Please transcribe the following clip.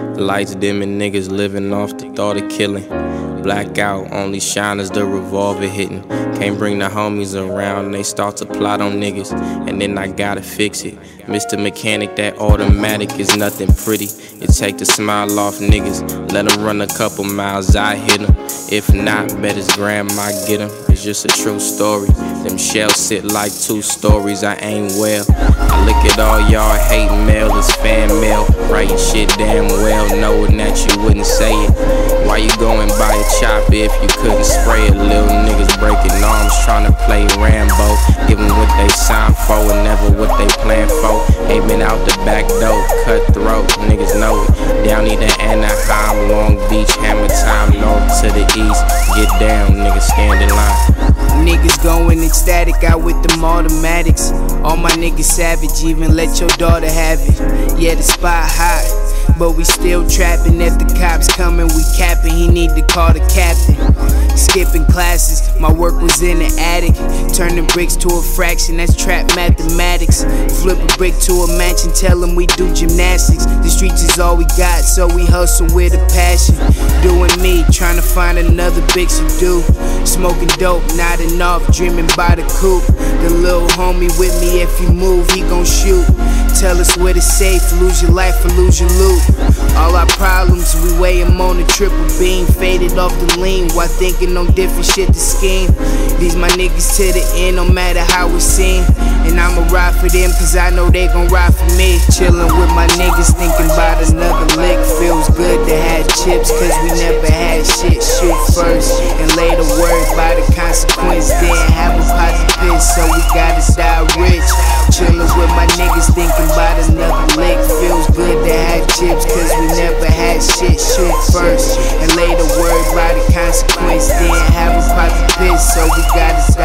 Lights dimming, niggas living off the thought of killing. Blackout, only shine as the revolver hitting. Can't bring the homies around, they start to plot on niggas. And then I gotta fix it. Mr. Mechanic, that automatic is nothing pretty. It take the smile off niggas, let them run a couple miles, I hit them. If not, bet his grandma get him. It's just a true story. Them shells sit like 2 stories, I ain't well. I look at all y'all hate mail, it's fan mail. Writing shit damn well, knowing that you wouldn't say it. Why you go and buy a chopper if you couldn't spray it? Little niggas breaking arms, trying to play Rambo. Give them what they signed for and never what they plan for. Aiming out the back door, cutthroat, niggas know it. Down either Anaheim, Long Beach, Hammer Time, north to the east. Get down, niggas stand in line. Niggas going ecstatic out with them automatics. All my niggas savage, even let your daughter have it. Yeah, the spot hot, but we still trapping. If the cops coming, we capping. He need to call the captain. Skipping classes, my work was in the attic. Turning bricks to a fraction, that's trap mathematics. Flip a brick to a mansion, tell them we do gymnastics. The streets is all we got, so we hustle with a passion. Doing me, trying to find another bitch to do. Smoking dope, not enough, dreaming by the coupe. The little homie with me, if you move, he gon' shoot. Tell us where to safe, lose your life or lose your loot. All our problems, we weigh them on the triple beam. Faded off the lean while thinking on different shit to scheme. These my niggas to the end, no matter how it seem. And I'ma ride for them, cause I know they gon' ride for me. Chillin' with my niggas, thinking about another lick. Feels good to have chips, cause we never had shit. Shoot first, and later worry about the consequence. Didn't have a positive, so we gotta die rich. Chillin' with my niggas, thinking about another lick. Feels good to have chips, cause we never had shit. Shoot first, and later worry about the consequence. Didn't have a positive, so we gotta